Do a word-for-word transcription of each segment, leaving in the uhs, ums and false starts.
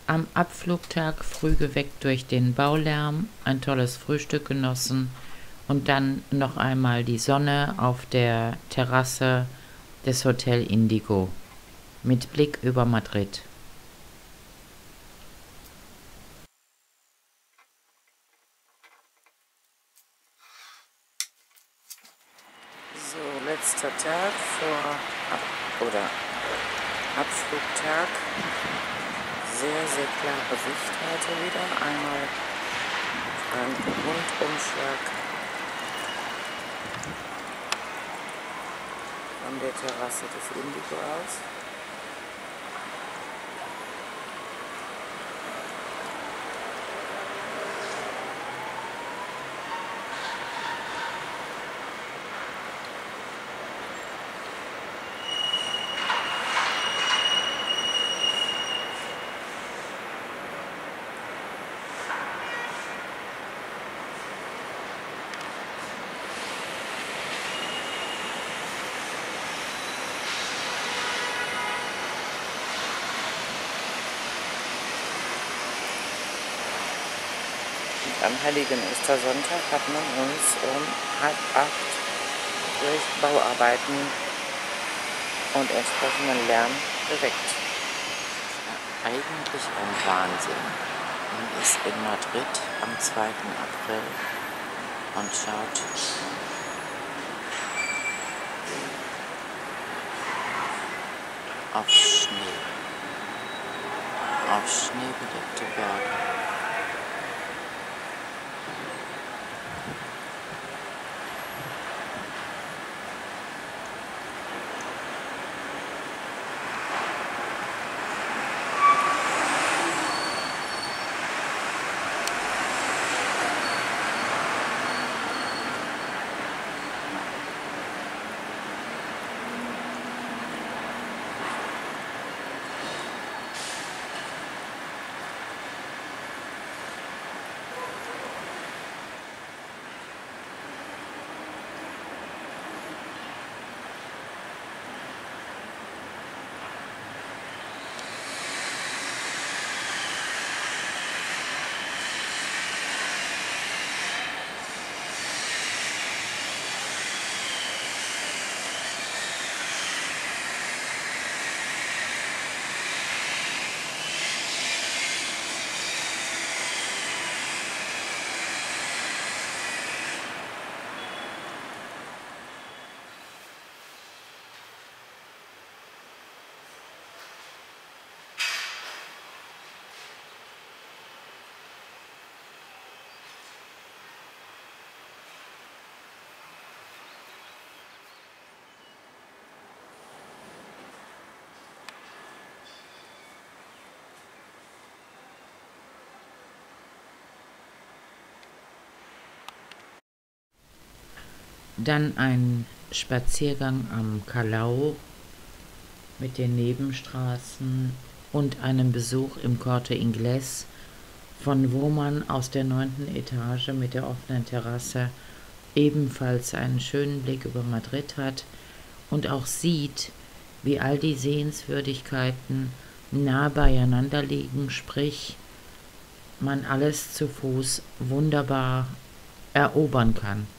Am Abflugtag früh geweckt durch den Baulärm, ein tolles Frühstück genossen und dann noch einmal die Sonne auf der Terrasse des Hotel Indigo mit Blick über Madrid. So, letzter Tag vor Ab- oder Abflugtag. Sehr, sehr klare Sicht heute wieder. Einmal ein Rundumschlag von der Terrasse des Indigo aus. Am heiligen Ostersonntag hat man uns um halb acht durch Bauarbeiten und entsprechenden Lärm geweckt. Ja, eigentlich ein Wahnsinn. Man ist in Madrid am zweiten April und schaut auf Schnee, auf schneebedeckte Berge. Dann ein Spaziergang am Callao mit den Nebenstraßen und einem Besuch im Corte Inglés, von wo man aus der neunten Etage mit der offenen Terrasse ebenfalls einen schönen Blick über Madrid hat und auch sieht, wie all die Sehenswürdigkeiten nah beieinander liegen, sprich man alles zu Fuß wunderbar erobern kann.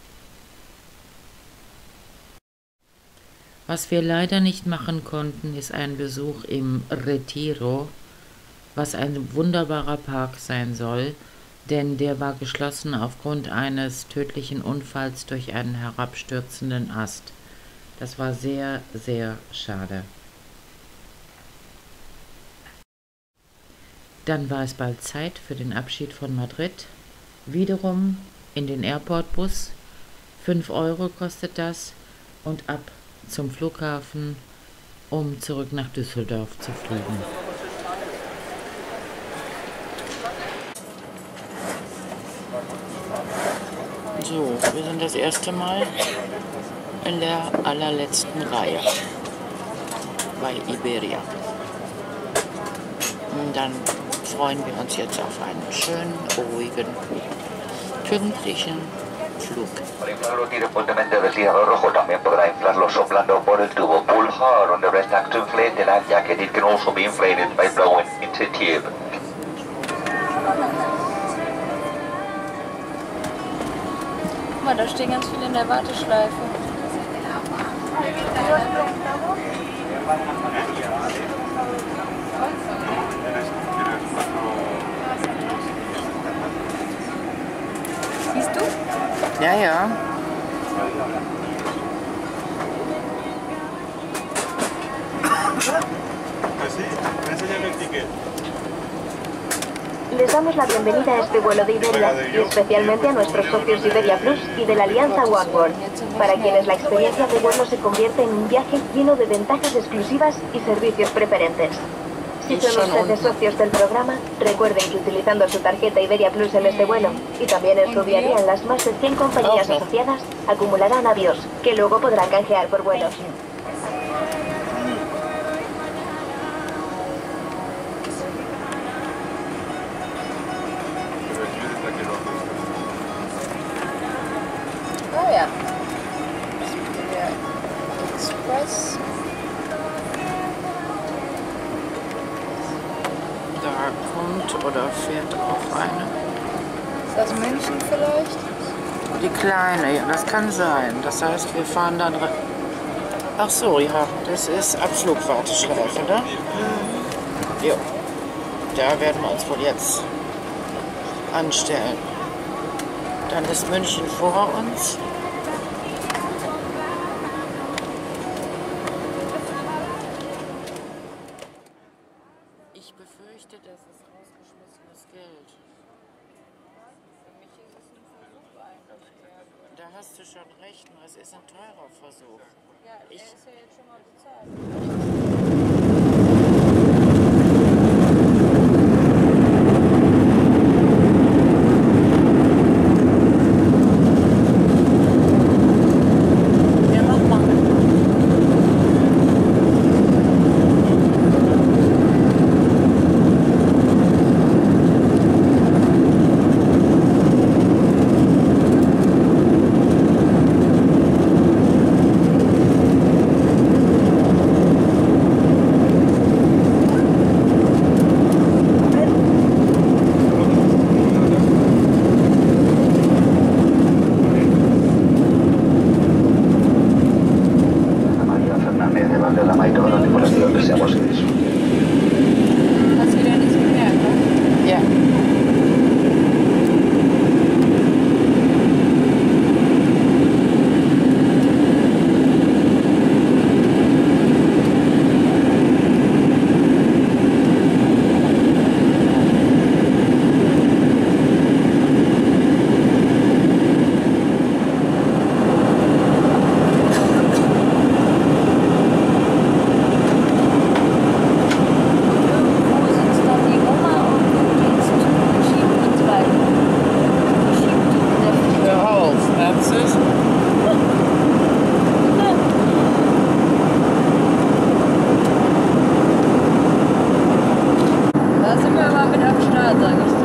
Was wir leider nicht machen konnten, ist ein Besuch im Retiro, was ein wunderbarer Park sein soll, denn der war geschlossen aufgrund eines tödlichen Unfalls durch einen herabstürzenden Ast. Das war sehr, sehr schade. Dann war es bald Zeit für den Abschied von Madrid. Wiederum in den Airport-Bus. fünf Euro kostet das und ab zum Flughafen, um zurück nach Düsseldorf zu fliegen. So, wir sind das erste Mal in der allerletzten Reihe bei Iberia. Und dann freuen wir uns jetzt auf einen schönen, ruhigen, pünktlichen Flug. Al inflarlo direttamente del cielo rojo también podrá inflarlo soplando por el tubo. Pull hard on the rest act to inflate the land jacket. It can also be inflated by blowing into tube. Guck mal, da stehen ganz viele in der Warteschleife. Siehst du? Ja, ja. Les damos la bienvenida a este vuelo de Iberia y especialmente a nuestros socios de Iberia Plus y de la alianza Oneworld, para quienes la experiencia de vuelo se convierte en un viaje lleno de ventajas exclusivas y servicios preferentes. Si son ustedes socios del programa, recuerden que utilizando su tarjeta Iberia Plus en este vuelo y también en su día a día en las más de cien compañías asociadas, acumularán avios que luego podrán canjear por vuelos. Oh ja. Express. Da kommt oder fährt auch eine. Ist das München vielleicht? Die kleine, ja, das kann sein. Das heißt, wir fahren dann... Ach so, ja, das ist Abflugwarteschleife, ne? Mhm. Jo. Da werden wir uns wohl jetzt anstellen. Dann ist München vor uns. Ich befürchte, das ist rausgeschmissenes Geld. Für mich ist es ein Versuch eigentlich. Da hast du schon recht, nur es ist ein teurer Versuch. Ja, der Ich- ist ja jetzt schon mal bezahlt. Ja, mach mal. María Fernández de Valderrama y toda la tripulación deseamos que disfruten. Hast du wieder nichts gemerkt, ne? Ja. Wo sitzt dann die Oma und Dienst schiebt und so weiter? Schiebt Hör auf, ernsthaft? Da sind wir aber mit am Start, sag ich dir.